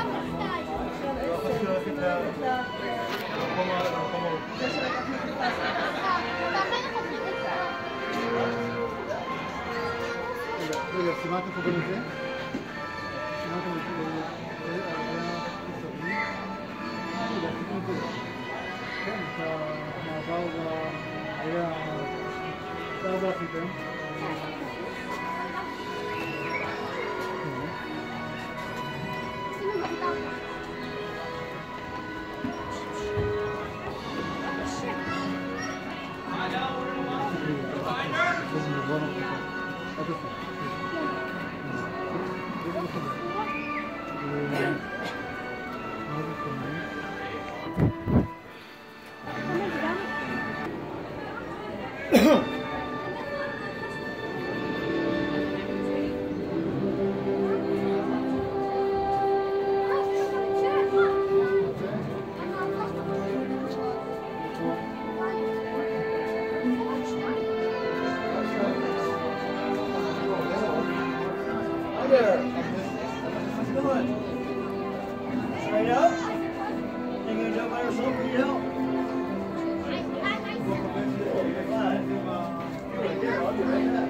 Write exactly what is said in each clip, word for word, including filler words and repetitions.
רגע, סימנת פה גם את זה? סימנת את זה? רגע, סימנת את זה. כן, את המעבר היה... אתה הרבה עשיתם? There. How's it going? Straight up? Think you can jump by yourself or need help? Fine. Right here, I'll be right back.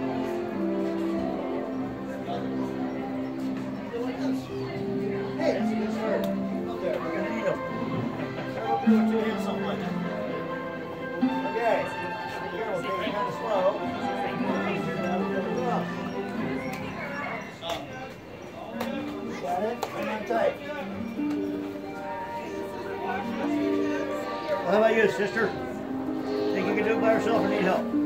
Hey, that's a good start. Up there, we're gonna need them. Start up there with two hands, something like that. Okay. Be careful, take it kind of slow. Got it? Hang on tight. Well, how about you, sister? Think you can do it by yourself or need help?